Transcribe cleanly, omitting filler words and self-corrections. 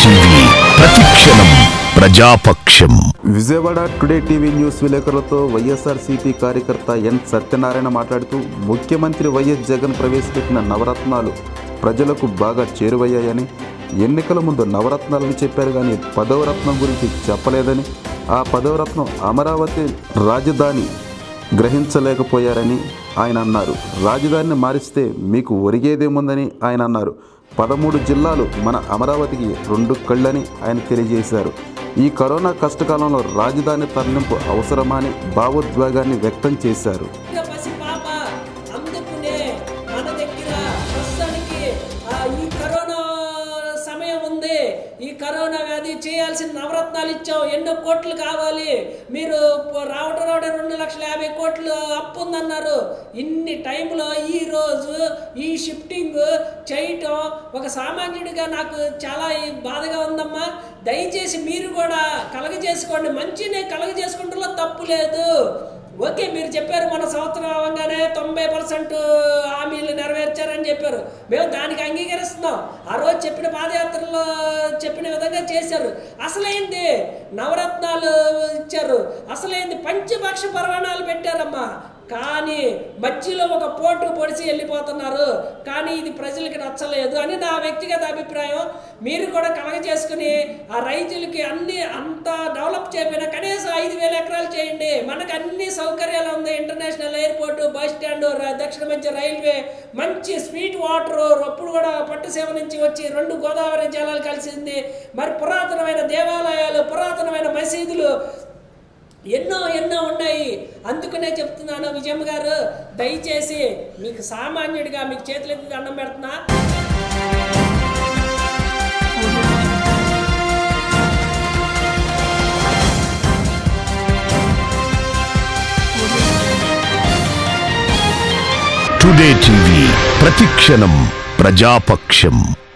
TV ప్రతిక్షణం ప్రజాపక్షం. Vijayawada today TV news విలేకరులతో వైఎస్ఆర్సీపీ కార్యకర్త ఎన్ సత్యనారాయణ మాట్లాడుతూ ముఖ్యమంత్రి వైఎస్ జగన్ ప్రవేశపెట్టిన నవరత్నాలు ప్రజలకు బాగా చేరువయ్యాయని, ఎన్నికల ముందు నవరత్నాలను చెప్పారు కానీ 10వ రత్నం గురించి చెప్పలేదని, ఆ 10వ రత్నం అమరావతి రాజధాని గ్రహించలేకపోయారని ఆయన అన్నారు. రాజధానిని మారిస్తే మీకు ఒరిగేదేముందని ఆయన అన్నారు. 13 జిల్లాలు మన అమరావతికి 2 కళ్ళని ఆయన తెలియజేశారు. ఈ కరోనా కష్టకాలంలో రాజధాని తరలింపు అవసరమా అని భావోద్వేగాన్ని వ్యక్తం చేశారు. ఈ కరోనా వ్యాధి చేయాల్సిన నవరత్నాలు ఇచ్చాం, ఎన్నో కోట్లు కావాలి, మీరు రావడం 2,50,000 కోట్లు అప్పు ఉందన్నారు. ఇన్ని టైంలో ఈరోజు ఈ షిఫ్టింగ్ చేయటం ఒక సామాన్యుడిగా నాకు చాలా బాధగా ఉందమ్మా. దయచేసి మీరు కూడా కలగజేసుకోండి, మంచినే కలగజేసుకుంటలో తప్పు లేదు. ఓకే, మీరు చెప్పారు మన సంవత్సరం అవగానే 90% హామీలు నెరవేర్చారని చెప్పారు. మేము దానికి అంగీకరిస్తున్నాం. ఆ రోజు చెప్పిన పాదయాత్రలో చెప్పిన విధంగా చేశారు. అసలైంది నవరత్నాలు ఇచ్చారు, అసలైంది పంచపక్ష పర్వాణాలు పెట్టారమ్మా. కానీ మధ్యలో ఒక పోటు పొడిచి వెళ్ళిపోతున్నారు. కానీ ఇది ప్రజలకి నచ్చలేదు అని నా వ్యక్తిగత అభిప్రాయం. మీరు కూడా కలగజేసుకుని ఆ రైతులకి అన్ని అంత డెవలప్ చేయకపోయినా కనీసం 5,000 ఎకరాలు చేయండి. మనకు అన్ని సౌకర్యాలు ఉంది. ఇంటర్నేషనల్ ఎయిర్పోర్టు, బస్ స్టాండ్, దక్షిణ మధ్య రైల్వే, మంచి స్వీట్ వాటర్, అప్పుడు కూడా పట్టుసీమ నుంచి వచ్చి 2 గోదావరి జలాలు కలిసింది. మరి పురాతనమైన దేవాలయాలు, పురాతనమైన మసీదులు ఎన్నో ఉన్నాయి. అందుకనే చెప్తున్నాను విజయమ్మ గారు, దయచేసి మీకు సామాన్యుడిగా మీకు చేతులెత్తి దండం పెడుతున్నా. టుడే టీవీ ప్రతిక్షణం ప్రజాపక్షం.